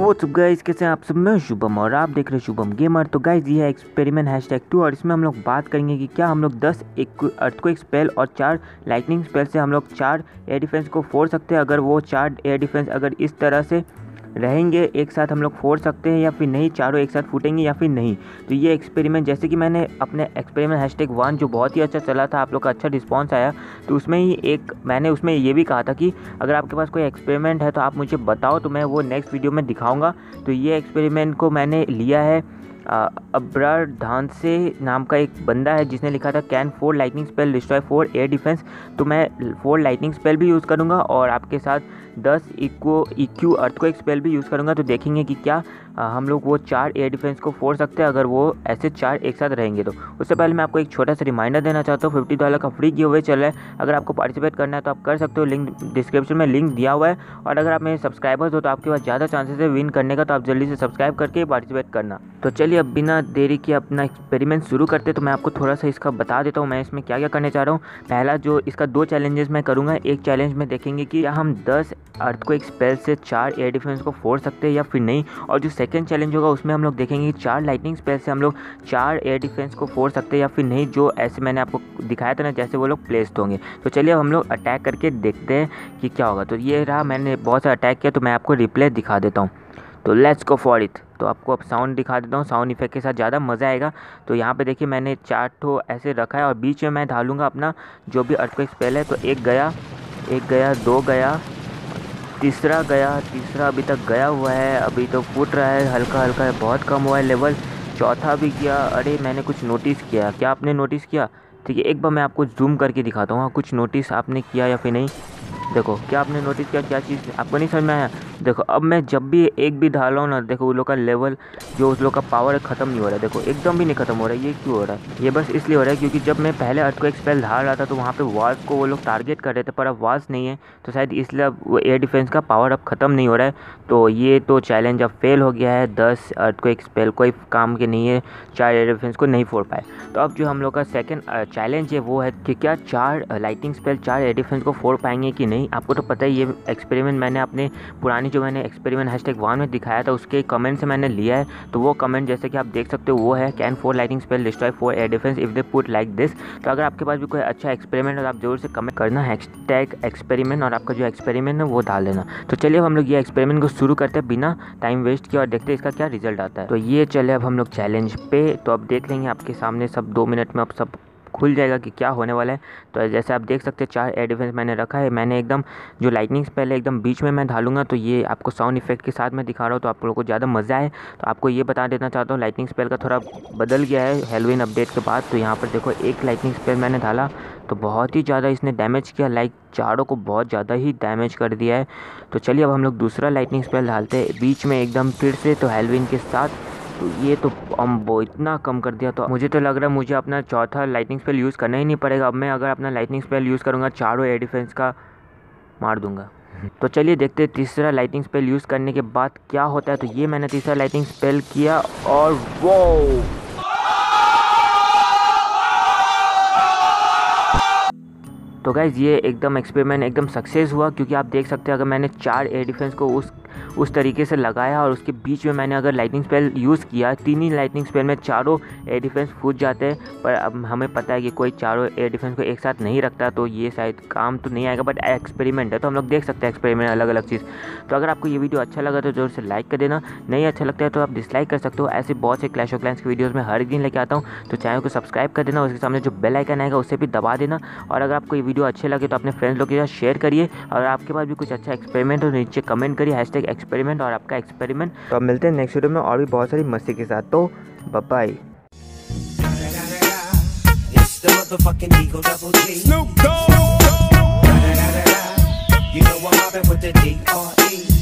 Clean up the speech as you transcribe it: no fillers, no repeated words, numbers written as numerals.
What's up guys, कैसे हैं आप सब। मैं शुभम और आप देख रहे हैं शुभम गेमर। तो गाइस ये है एक्सपेरिमेंट #2 और इसमें हम लोग बात करेंगे कि क्या हम लोग 10 अर्थक्वेक स्पेल और 4 लाइटनिंग स्पेल से हम लोग 4 एयर डिफेंस को फोड़ सकते हैं। अगर वो 4 एयर डिफेंस अगर इस तरह से रहेंगे एक साथ हम लोग फोड़ सकते हैं या फिर नहीं, चारों एक साथ फूटेंगे या फिर नहीं। तो ये एक्सपेरिमेंट जैसे कि मैंने अपने एक्सपेरिमेंट #1 जो बहुत ही अच्छा चला था, आप लोग का अच्छा रिस्पांस आया, तो उसमें ही मैंने उसमें ये भी कहा था कि अगर आपके पास कोई एक्सपेरिमेंट है तो आप मुझे बताओ, तो मैं वो नेक्स्ट वीडियो में दिखाऊंगा। तो ये एक्सपेरिमेंट को मैंने लिया है अब्रार धान से नाम का एक बंदा है जिसने लिखा था can 4 lightning spell destroy 4 air defence. तो मैं 4 लाइटनिंग स्पेल भी यूज़ करूँगा और आपके साथ 10 EQ अर्थक्वेक स्पेल भी यूज़ करूँगा। तो देखेंगे कि क्या हम लोग वो 4 एयर डिफेंस को फोड़ सकते हैं अगर वो ऐसे 4 एक साथ रहेंगे। तो उससे पहले मैं आपको एक छोटा सा रिमाइंडर देना चाहता हूँ। $50 का फ्री गिव अवे चल रहा है। अगर आपको पार्टिसिपेट करना है तो आप कर सकते हो, लिंक डिस्क्रिप्शन में लिंक दिया हुआ है। और अगर आप मेरे सब्सक्राइबर्स हो तो आपके पास ज़्यादा चांसेस है विन करने का, तो आप जल्दी से सब्सक्राइब करके पार्टिसिपेट करना। तो चलिए अब बिना देरी के अपना एक्सपेरिमेंट शुरू करते। तो मैं आपको थोड़ा सा इसका बता देता हूँ मैं इसमें क्या क्या करने चाह रहा हूँ। पहला जो इसका 2 चैलेंजेस मैं करूँगा। एक चैलेंज में देखेंगे कि हम 10 अर्थक्वेक स्पेल से 4 एयर डिफेंस को फोड़ सकते हैं या फिर नहीं। और जो सेकंड चैलेंज होगा उसमें हम लोग देखेंगे कि 4 लाइटनिंग स्पेल से हम लोग 4 एयर डिफेंस को फोड़ सकते हैं या फिर नहीं, जो ऐसे मैंने आपको दिखाया था ना जैसे वो लोग प्लेस्ड होंगे। तो चलिए अब हम लोग अटैक करके देखते हैं कि क्या होगा। तो ये रहा, मैंने बहुत सारा अटैक किया, तो मैं आपको रिप्ले दिखा देता हूँ। तो लेट्स गो फॉर इट। तो आपको अब साउंड दिखा देता हूँ, साउंड इफेक्ट के साथ ज़्यादा मज़ा आएगा। तो यहाँ पे देखिए मैंने 4 ठो ऐसे रखा है और बीच में मैं डालूँगा अपना जो भी अर्थक्वेक स्पेल है। तो एक गया, 2 गया, तीसरा गया, तीसरा अभी तक गया हुआ है, अभी तो फूट रहा है हल्का हल्का है, बहुत कम हुआ है लेवल। चौथा भी किया। अरे मैंने कुछ नोटिस किया, क्या आपने नोटिस किया? ठीक है, एक बार मैं आपको जूम करके दिखाता हूँ। कुछ नोटिस आपने किया या फिर नहीं? देखो क्या आपने नोटिस किया, क्या चीज़ आपको नहीं समझ में आया? देखो अब मैं जब भी एक भी डाल रहा हूँ ना, देखो उन लोग का लेवल जो उस लोग का पावर है ख़त्म नहीं हो रहा है। देखो एकदम भी नहीं ख़त्म हो रहा है। ये क्यों हो रहा है? ये बस इसलिए हो रहा है क्योंकि जब मैं पहले अर्थक्वेक स्पेल डाल रहा था तो वहाँ पे वॉल्स को वो लोग टारगेट कर रहे थे, पर अब वॉल्स नहीं है, तो शायद इसलिए अब वो एयर डिफेंस का पावर अब ख़त्म नहीं हो रहा है। तो ये तो चैलेंज अब फेल हो गया है। 10 अर्थक्वेक स्पेल कोई काम के नहीं है, 4 एयर डिफेंस को नहीं फोड़ पाए। तो अब जो हम लोग का सेकंड चैलेंज है वो है कि क्या 4 लाइटिंग स्पेल 4 एयर डिफेंस को फोड़ पाएंगे कि नहीं। आपको तो पता है ये एक्सपेरिमेंट मैंने अपने पुरानी जो मैंने एक्सपेरिमेंट #1 में दिखाया था उसके कमेंट से मैंने लिया है। तो वो कमेंट जैसे कि आप देख सकते हो वो है can 4 lighting spell destroy 4 air defence if they put like this. तो अगर आपके पास भी कोई अच्छा एक्सपेरिमेंट है तो आप जरूर से कमेंट करना #एक्सपेरिमेंट और आपका जो एक्सपेरिमेंट है वो डाल देना। तो चलिए अब हम लोग ये एक्सपेरिमेंट को शुरू करते हैं बिना टाइम वेस्ट किए और देखते हैं इसका क्या रिजल्ट आता है। तो ये चले अब हम लोग चैलेंज पे। तो अब देख लेंगे आपके सामने सब 2 मिनट में अब सब खुल जाएगा कि क्या होने वाला है। तो जैसे आप देख सकते हैं 4 एयर डिफेंस मैंने रखा है। मैंने एकदम जो लाइटनिंग स्पेल है एकदम बीच में मैं डालूंगा। तो ये आपको साउंड इफेक्ट के साथ मैं दिखा रहा हूँ तो आप लोगों को ज़्यादा मज़ा आए। तो आपको ये बता देना चाहता हूँ लाइटनिंग स्पेल का थोड़ा बदल गया है हैलोवीन अपडेट के बाद। तो यहाँ पर देखो एक लाइटनिंग स्पेल मैंने डाला तो बहुत ही ज़्यादा इसने डैमेज किया, लाइक चारों को बहुत ज़्यादा ही डैमेज कर दिया है। तो चलिए अब हम लोग दूसरा लाइटनिंग स्पेल डालते हैं बीच में एकदम फिर से, तो हैलोवीन के साथ। तो ये तो वो इतना कम कर दिया। तो मुझे तो लग रहा है मुझे अपना चौथा लाइटनिंग स्पेल यूज़ करना ही नहीं पड़ेगा। अब मैं अगर अपना लाइटनिंग स्पेल यूज़ करूँगा चारों एयर डिफेंस का मार दूंगा। तो चलिए देखते हैं तीसरा लाइटनिंग स्पेल यूज़ करने के बाद क्या होता है। तो ये मैंने तीसरा लाइटनिंग स्पेल किया और वो तो गाइज़ ये एकदम एक्सपेरिमेंट एकदम सक्सेस हुआ, क्योंकि आप देख सकते हैं अगर मैंने 4 एयर डिफेंस को उस तरीके से लगाया और उसके बीच में मैंने अगर लाइटनिंग स्पेल यूज़ किया, 3 ही लाइटनिंग स्पेल में चारों एयर डिफेंस फूट जाते हैं। पर अब हमें पता है कि कोई चारों एयर डिफेंस को एक साथ नहीं रखता, तो ये शायद काम तो नहीं आएगा, बट एक्सपेरिमेंट है तो हम लोग देख सकते हैं एक्सपेरिमेंट अलग अलग चीज़। तो अगर आपको ये वीडियो अच्छा लगा तो जरूर से लाइक कर देना, नहीं अच्छा लगता है तो आप डिसलाइक कर सकते हो। ऐसे बहुत से क्लैश ऑफ क्लैंस की वीडियोज़ में हर दिन लेके आता हूँ, तो चैनल को सब्सक्राइब कर देना, उसके सामने जो बेल आइकन आएगा उसे भी दबा देना। और अगर आपको ये वीडियो अच्छे लगे तो अपने फ्रेंड्स लोग के साथ शेयर करिए। और आपके पास भी कुछ अच्छा एक्सपेरिमेंट हो नीचे कमेंट करिए #एक्सपेरिमेंट और आपका एक्सपेरिमेंट। तो अब मिलते हैं नेक्स्ट वीडियो में और भी बहुत सारी मस्ती के साथ। तो बाय बाय।